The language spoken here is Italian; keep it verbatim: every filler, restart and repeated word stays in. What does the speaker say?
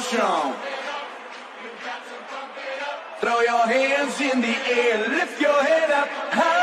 strong. Throw your hands in the air, lift your head up high.